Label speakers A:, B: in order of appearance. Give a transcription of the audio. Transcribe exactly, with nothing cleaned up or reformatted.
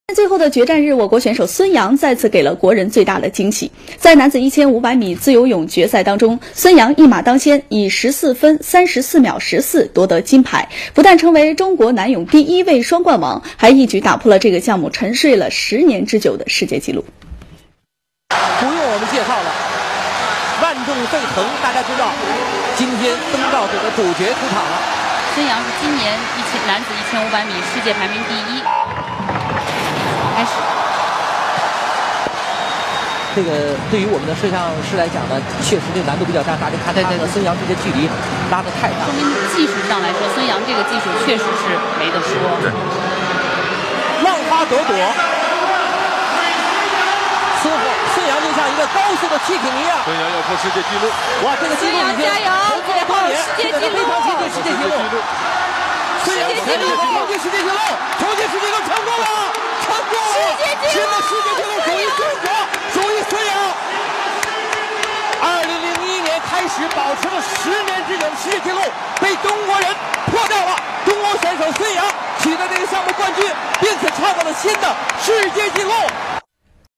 A: 最后的决战日，我国选手孙杨再次给了国人最大的惊喜。在男子一千五百米自由泳决赛当中，孙杨一马当先，以十四分三十四秒十四夺得金牌，不但成为中国男泳第一位双冠王，还一举打破了这个项目沉睡了十年之久的世界纪录。
B: 不用我们介绍了，万众沸腾，大家知道，今天登报者的主角出场了。
C: 孙杨是今年一千男子一千五百米世界排名第一。开始，
B: 这个对于我们的摄像师来讲呢，确实这个难度比较大。大家看他和孙杨之间距离拉得太大，
C: 说明技术上来说，孙杨这个技术确实是没得说。
B: 浪花朵朵，孙后孙杨就像一个高速的汽艇一样。
D: 孙杨要破世界纪录！
B: 哇，这个纪录已经突破了多年，现在非常接近世界纪录。孙杨全力冲击世界纪录，冲击世界纪录成功了！成功了！新的世界纪录属于中国，属于孙杨。二零零一年开始保持了十年之久的世界纪录被中国人破掉了，中国选手孙杨取得这个项目冠军，并且创造了新的世界纪录。